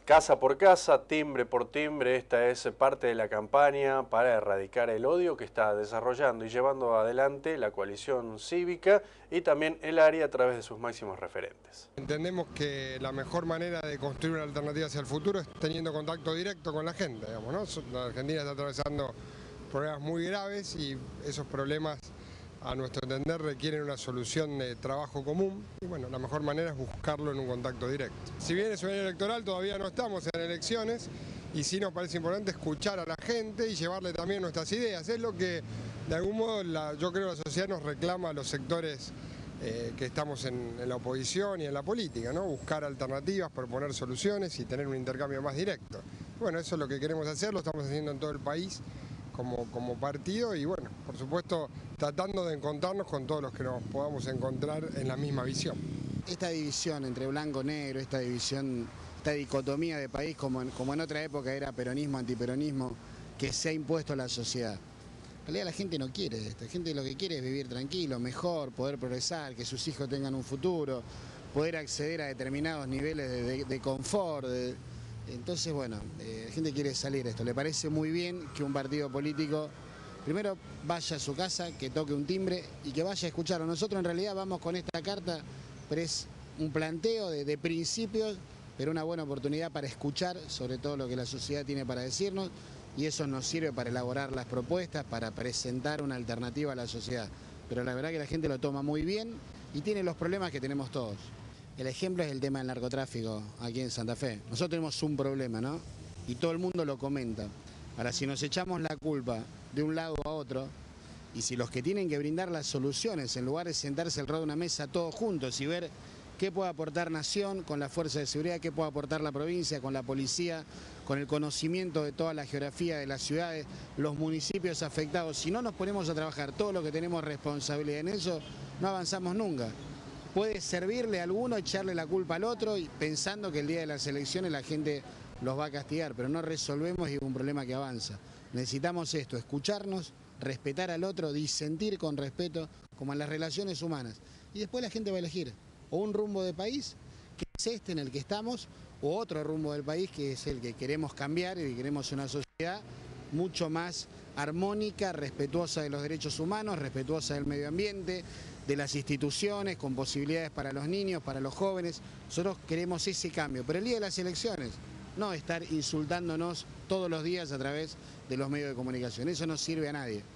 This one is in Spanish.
Casa por casa, timbre por timbre, esta es parte de la campaña para erradicar el odio que está desarrollando y llevando adelante la coalición cívica y también el área a través de sus máximos referentes. Entendemos que la mejor manera de construir una alternativa hacia el futuro es teniendo contacto directo con la gente, digamos, ¿no? La Argentina está atravesando problemas muy graves y esos problemas, a nuestro entender, requieren una solución de trabajo común y bueno, la mejor manera es buscarlo en un contacto directo. Si bien es un año electoral, todavía no estamos en elecciones y sí nos parece importante escuchar a la gente y llevarle también nuestras ideas. Es lo que de algún modo yo creo la sociedad nos reclama a los sectores que estamos en la oposición y en la política, ¿no? Buscar alternativas, proponer soluciones y tener un intercambio más directo. Bueno, eso es lo que queremos hacer, lo estamos haciendo en todo el país como partido y bueno, por supuesto tratando de encontrarnos con todos los que nos podamos encontrar en la misma visión. Esta división entre blanco y negro, esta división, esta dicotomía de país como en otra época era peronismo, antiperonismo, que se ha impuesto a la sociedad. En realidad la gente no quiere esto, la gente lo que quiere es vivir tranquilo, mejor, poder progresar, que sus hijos tengan un futuro, poder acceder a determinados niveles de confort. Entonces, bueno, la gente quiere salir de esto. Le parece muy bien que un partido político primero vaya a su casa, que toque un timbre y que vaya a escucharlo. Nosotros en realidad vamos con esta carta, pero es un planteo de principios, pero una buena oportunidad para escuchar sobre todo lo que la sociedad tiene para decirnos y eso nos sirve para elaborar las propuestas, para presentar una alternativa a la sociedad. Pero la verdad que la gente lo toma muy bien y tiene los problemas que tenemos todos. El ejemplo es el tema del narcotráfico aquí en Santa Fe. Nosotros tenemos un problema, ¿no? Y todo el mundo lo comenta. Ahora, si nos echamos la culpa de un lado a otro, y si los que tienen que brindar las soluciones, en lugar de sentarse alrededor de una mesa todos juntos y ver qué puede aportar Nación con la fuerza de seguridad, qué puede aportar la provincia, con la policía, con el conocimiento de toda la geografía de las ciudades, los municipios afectados, si no nos ponemos a trabajar todo lo que tenemos responsabilidad en eso, no avanzamos nunca. Puede servirle a alguno echarle la culpa al otro y pensando que el día de las elecciones la gente los va a castigar, pero no resolvemos y es un problema que avanza. Necesitamos esto, escucharnos, respetar al otro, disentir con respeto, como en las relaciones humanas. Y después la gente va a elegir o un rumbo de país, que es este en el que estamos, o otro rumbo del país, que es el que queremos cambiar y que queremos una sociedad mucho más armónica, respetuosa de los derechos humanos, respetuosa del medio ambiente, de las instituciones, con posibilidades para los niños, para los jóvenes. Nosotros queremos ese cambio, pero el día de las elecciones, no estar insultándonos todos los días a través de los medios de comunicación. Eso no sirve a nadie.